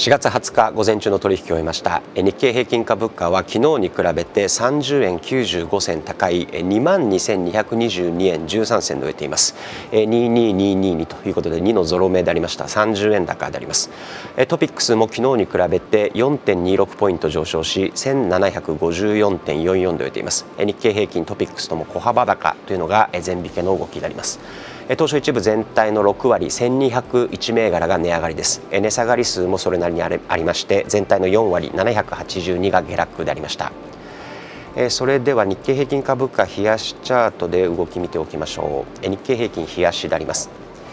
4月20日午前中の取引を終えました。日経平均株価は昨日に比べて30円95銭高い 22,222 円13銭で終えています。22222ということで2のゾロ目でありました。30円高であります。トピックスも昨日に比べて 4.26 ポイント上昇し 1754.44 で終えています。日経平均トピックスとも小幅高というのが全引けの動きであります。東証一部全体の6割1201銘柄が値上がりです。値下がり数もそれなりにありまして、全体の4割782が下落でありました。それでは日経平均株価冷やしチャートで動き見ておきましょう。日経平均冷やしであります。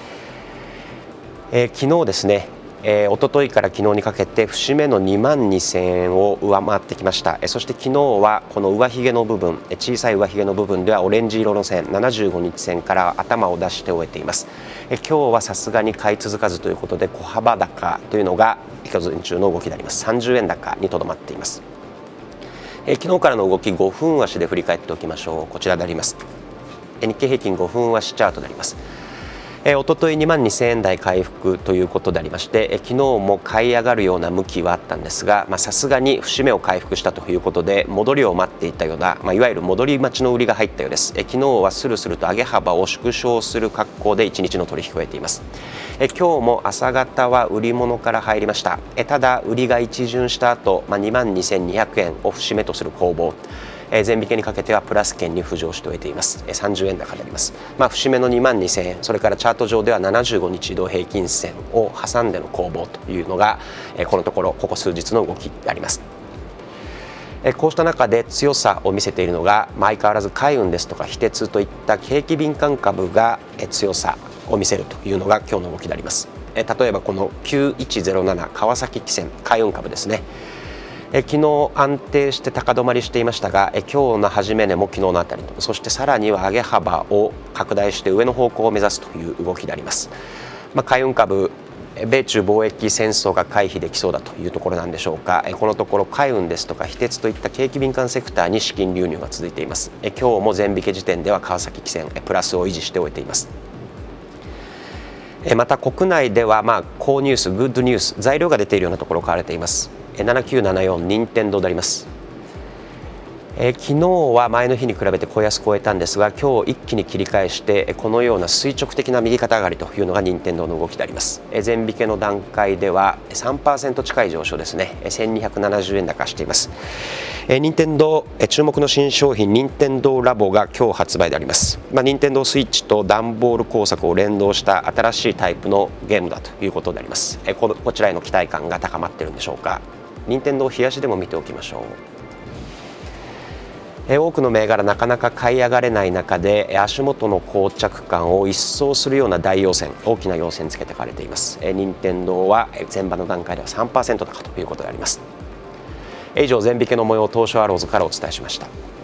昨日ですね、一昨日から昨日にかけて節目の2万2000円を上回ってきました。そして昨日はこの上髭の部分、小さい上髭の部分ではオレンジ色の線75日線から頭を出して終えています。今日はさすがに買い続かずということで小幅高というのが午前中の動きであります。30円高にとどまっています。昨日からの動き5分足で振り返っておきましょう。こちらであります。日経平均5分足チャートであります。おととい2万2000円台回復ということでありまして、昨日も買い上がるような向きはあったんですが、さすがに節目を回復したということで戻りを待っていたような、いわゆる戻り待ちの売りが入ったようです。昨日はスルスルと上げ幅を縮小する格好で1日の取引を終えています。今日も朝方は売り物から入りました。ただ売りが一巡した後、2万2200円を節目とする攻防、全引けにかけてはプラス圏に浮上して終えています。30円高であります。節目の2万2000円、それからチャート上では75日移動平均線を挟んでの攻防というのがこのところここ数日の動きであります。こうした中で強さを見せているのが相変わらず海運ですとか非鉄といった景気敏感株が強さを見せるというのが今日の動きであります。例えばこの9107川崎汽船海運株ですね。昨日安定して高止まりしていましたが、今日の始め値も昨日のあたりと、そしてさらには上げ幅を拡大して上の方向を目指すという動きであります。海運株、米中貿易戦争が回避できそうだというところなんでしょうか。このところ海運ですとか非鉄といった景気敏感セクターに資金流入が続いています。今日も全引け時点では川崎汽船プラスを維持して終えています。また国内では好ニュース、グッドニュース、材料が出ているようなところを買われています。7974任天堂であります。昨日は前の日に比べて小安く終えたんですが、今日一気に切り返してこのような垂直的な右肩上がりというのが任天堂の動きであります。全引けの段階では 3% 近い上昇ですね。1270円高しています。任天堂注目の新商品任天堂ラボが今日発売であります。任天堂スイッチと段ボール工作を連動した新しいタイプのゲームだということであります。こちらへの期待感が高まっているんでしょうか。任天堂冷やしでも見ておきましょう。多くの銘柄なかなか買い上がれない中で足元の膠着感を一掃するような大陽線、大きな陽線つけて買われています。任天堂は前場の段階では 3% 高ということであります。以上全引けの模様を東証アローズからお伝えしました。